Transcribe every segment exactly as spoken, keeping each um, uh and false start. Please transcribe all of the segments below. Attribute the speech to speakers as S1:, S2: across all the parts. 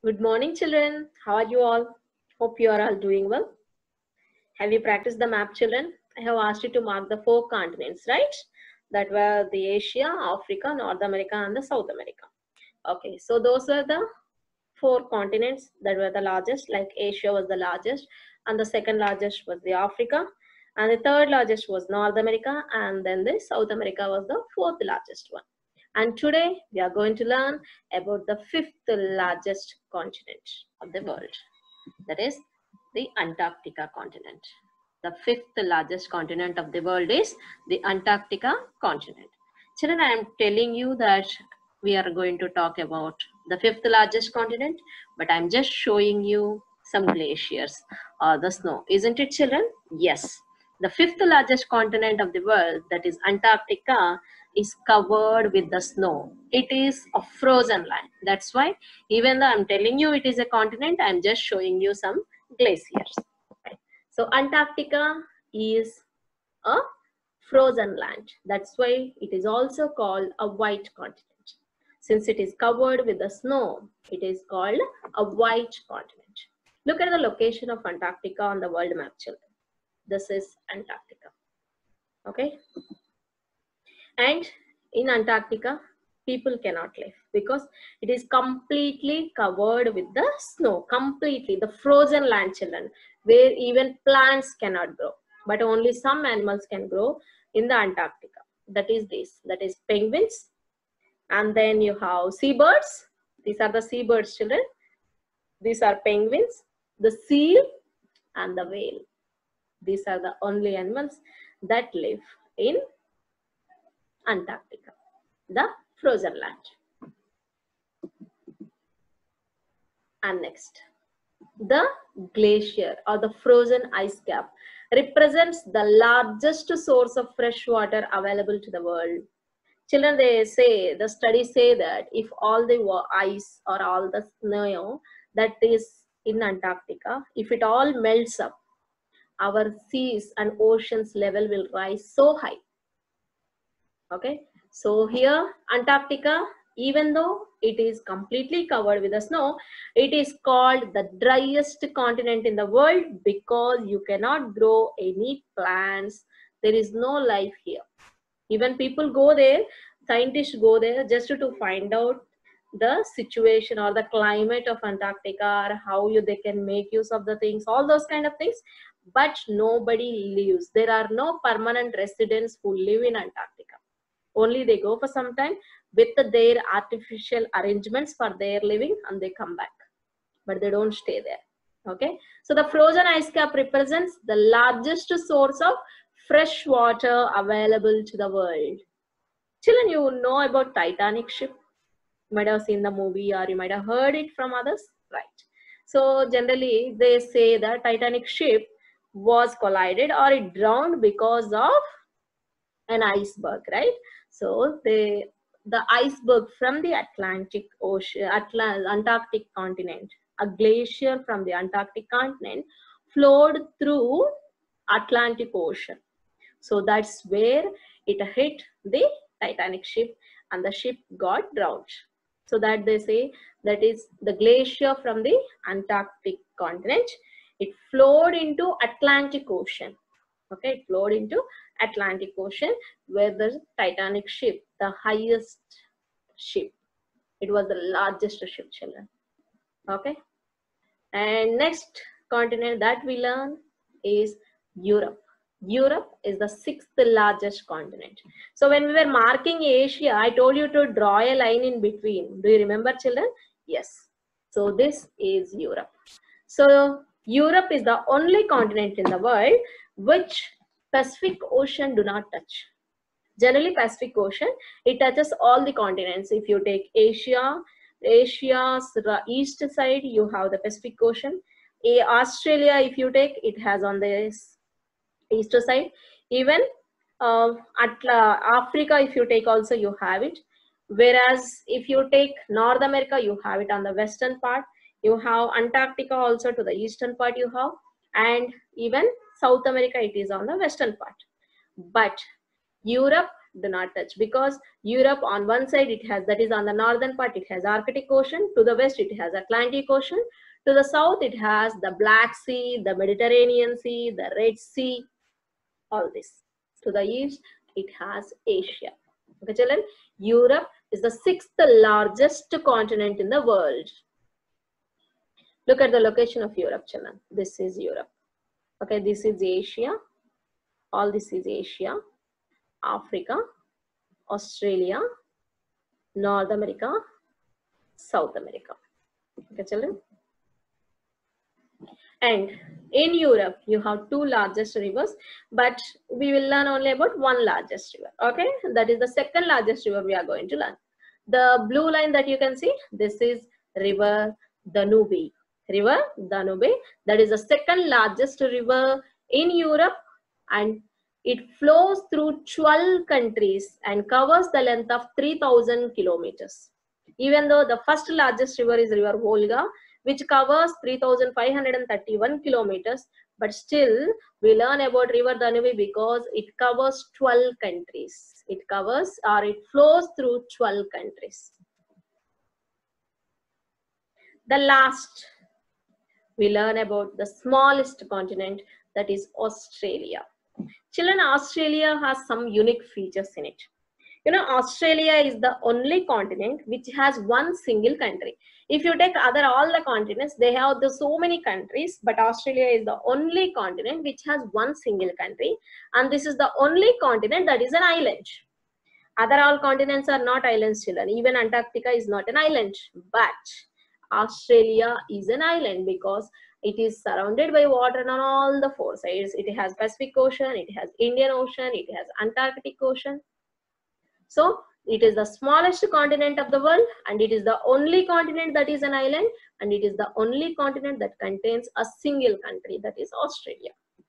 S1: Good morning, children. How are you all? Hope you are all doing well. Have you practiced the map, children? I have asked you to mark the four continents, right? That were the Asia, Africa, North America, and the South America. Okay, so those were the four continents that were the largest. Like Asia was the largest, and the second largest was the Africa, and the third largest was North America, and then the South America was the fourth largest one. And today we are going to learn about the fifth largest continent of the world, that is the Antarctica continent. The fifth largest continent of the world is the Antarctica continent. Children, I am telling you that we are going to talk about the fifth largest continent, but I'm just showing you some glaciers or the snow. Isn't it, children? Yes. The fifth largest continent of the world, that is Antarctica, is covered with the snow. It is a frozen land. That's why even though I'm telling you it is a continent, I'm just showing you some glaciers. Right? So Antarctica is a frozen land. That's why it is also called a white continent. Since it is covered with the snow, it is called a white continent. Look at the location of Antarctica on the world map, children. This is Antarctica. Okay. And in Antarctica, people cannot live because it is completely covered with the snow, completely the frozen land, children, where even plants cannot grow, but only some animals can grow in the Antarctica. That is this, that is penguins. And then you have seabirds. These are the seabirds, children. These are penguins, the seal, and the whale. These are the only animals that live in Antarctica, the frozen land. And next, the glacier or the frozen ice cap represents the largest source of fresh water available to the world. Children, they say, the studies say that if all the ice or all the snow that is in Antarctica, if it all melts up, our seas and oceans level will rise so high. Okay, so here Antarctica, even though it is completely covered with the snow, it is called the driest continent in the world because you cannot grow any plants. There is no life here. Even people go there, scientists go there just to find out the situation or the climate of Antarctica or how you, they can make use of the things, all those kind of things. But nobody lives. There are no permanent residents who live in Antarctica. Only they go for some time with their artificial arrangements for their living and they come back. But they don't stay there. Okay. So the frozen ice cap represents the largest source of fresh water available to the world. Children, you know about Titanic ship. You might have seen the movie or you might have heard it from others. Right. So generally they say that Titanic ship was collided or it drowned because of an iceberg, right? So they, the iceberg from the Atlantic Ocean, Atlant Antarctic continent, a glacier from the Antarctic continent flowed through Atlantic Ocean. So that's where it hit the Titanic ship and the ship got drowned. So that they say that is the glacier from the Antarctic continent. It flowed into Atlantic Ocean. Okay, it flowed into Atlantic Ocean where the Titanic ship, the highest ship, it was the largest ship, children. Okay, and next continent that we learn is Europe. Europe is the sixth largest continent. So when we were marking Asia, I told you to draw a line in between. Do you remember, children? Yes. So this is Europe. So Europe is the only continent in the world which Pacific Ocean do not touch. Generally Pacific Ocean, it touches all the continents. If you take Asia, Asia's east side, you have the Pacific Ocean. Australia, if you take, it has on the east side. Even uh, Atla, Africa, if you take also, you have it. Whereas if you take North America, you have it on the western part. You have Antarctica also to the eastern part you have. And even South America, it is on the western part. But Europe do not touch, because Europe on one side it has, that is on the northern part, it has Arctic Ocean. To the west it has Atlantic Ocean. To the south it has the Black Sea, the Mediterranean Sea, the Red Sea, all this. To the east it has Asia. Okay children, Europe is the sixth largest continent in the world. Look at the location of Europe children. This is Europe. Okay, this is Asia. All this is Asia, Africa, Australia, North America, South America. Okay children. And in Europe, you have two largest rivers, but we will learn only about one largest river. Okay, that is the second largest river we are going to learn. The blue line that you can see, this is River Danube. River Danube, that is the second largest river in Europe, and it flows through twelve countries and covers the length of three thousand kilometers. Even though the first largest river is River Volga, which covers three thousand five hundred thirty-one kilometers, but still we learn about River Danube because it covers twelve countries. It covers, or it flows through twelve countries. The last, we learn about the smallest continent, that is Australia. Children, Australia has some unique features in it. You know, Australia is the only continent which has one single country. If you take other all the continents, they have the so many countries, but Australia is the only continent which has one single country, and this is the only continent that is an island. Other all continents are not islands, children. Even Antarctica is not an island, but Australia is an island because it is surrounded by water on all the four sides. It has Pacific Ocean, it has Indian Ocean, it has Antarctic Ocean. So it is the smallest continent of the world, and it is the only continent that is an island, and it is the only continent that contains a single country, that is Australia.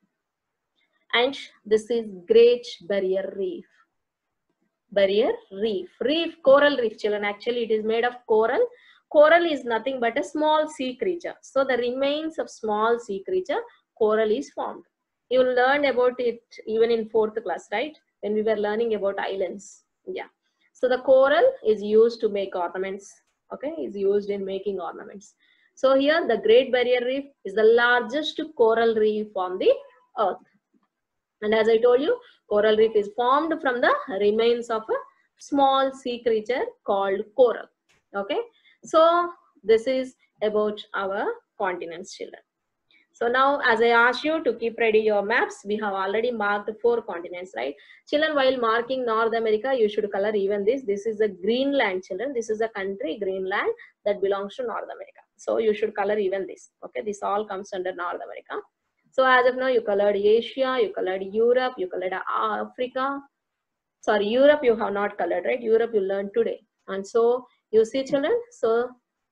S1: And this is Great Barrier Reef. Barrier Reef. Reef, coral reef, children. Actually, it is made of coral. Coral is nothing but a small sea creature. So the remains of small sea creature, coral is formed. You learned about it even in fourth class, right? When we were learning about islands. Yeah. So the coral is used to make ornaments. Okay, is used in making ornaments. So here the Great Barrier Reef is the largest coral reef on the earth. And as I told you, coral reef is formed from the remains of a small sea creature called coral. Okay. So this is about our continents, children. So now, as I asked you to keep ready your maps, we have already marked four continents, right? Children, while marking North America, you should color even this. This is a Greenland, children. This is a country, Greenland, that belongs to North America. So you should color even this. Okay, this all comes under North America. So as of now, you colored Asia, you colored Europe, you colored Africa. Sorry, Europe you have not colored, right? Europe you learned today. And so you see, children, so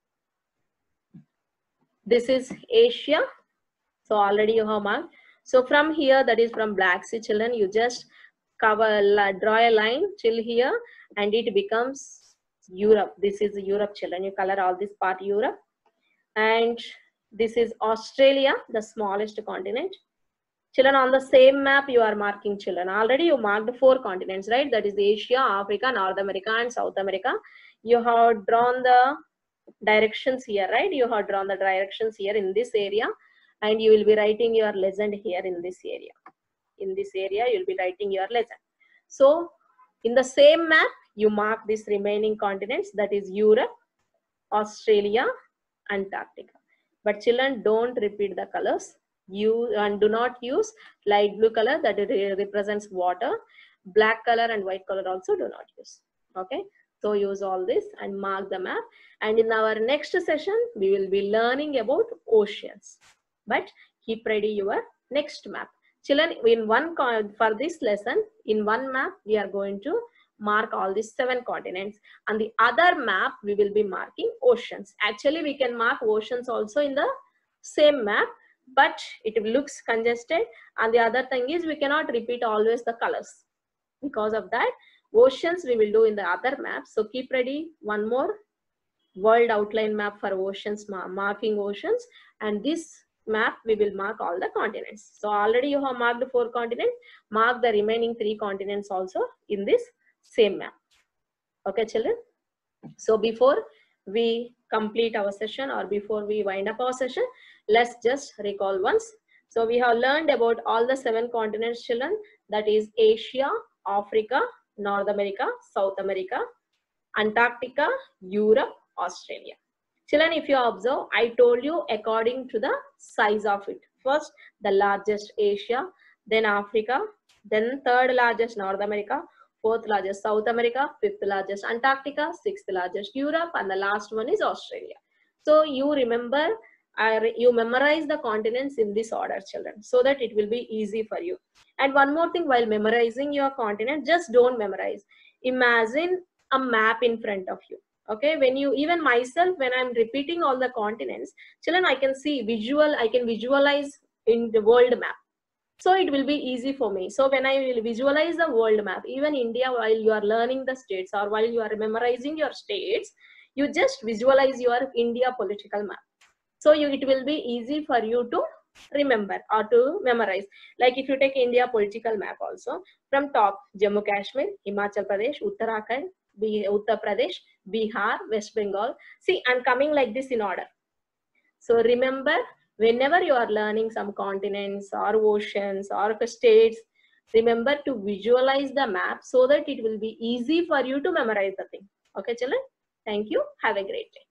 S1: this is Asia. So already you have marked. So from here, that is from Black Sea, children, you just cover, draw a line till here, and it becomes Europe. This is Europe, children. You color all this part Europe. And this is Australia, the smallest continent. Children, on the same map you are marking, children. Already you marked four continents, right? That is Asia, Africa, North America, and South America. You have drawn the directions here, right? You have drawn the directions here in this area, and you will be writing your legend here in this area. In this area, you'll be writing your legend. So in the same map, you mark these remaining continents, that is Europe, Australia, Antarctica. But children, don't repeat the colors. You and do not use light blue color that represents water. Black color and white color also do not use. Okay. So use all this and mark the map. And in our next session, we will be learning about oceans. But keep ready your next map. Children, in one for this lesson, in one map, we are going to mark all these seven continents. On the other map, we will be marking oceans. Actually, we can mark oceans also in the same map, but it looks congested. And the other thing is, we cannot repeat always the colors. Because of that, oceans we will do in the other map. So keep ready one more world outline map for oceans, marking oceans. And this map we will mark all the continents. So already you have marked four continents. Mark the remaining three continents also in this same map. Okay, children. So before we complete our session or before we wind up our session, let's just recall once. So we have learned about all the seven continents, children. That is Asia, Africa, North America, South America, Antarctica, Europe, Australia. Children, if you observe, I told you according to the size of it. First, the largest Asia, then Africa, then third largest North America, fourth largest South America, fifth largest Antarctica, sixth largest Europe, and the last one is Australia. So you remember, uh, you memorize the continents in this order, children, so that it will be easy for you. And one more thing, while memorizing your continent, just don't memorize. Imagine a map in front of you. Okay, when you, even myself, when I'm repeating all the continents, children, I can see visual, I can visualize in the world map. So it will be easy for me. So when I will visualize the world map, even India, while you are learning the states or while you are memorizing your states, you just visualize your India political map. So you, it will be easy for you to remember or to memorize. Like if you take India political map also, from top, Jammu Kashmir, Himachal Pradesh, Uttarakhand, Uttar Pradesh, Bihar, West Bengal. See, I'm coming like this in order. So remember, whenever you are learning some continents or oceans or states, remember to visualize the map so that it will be easy for you to memorize the thing. Okay, children? Thank you. Have a great day.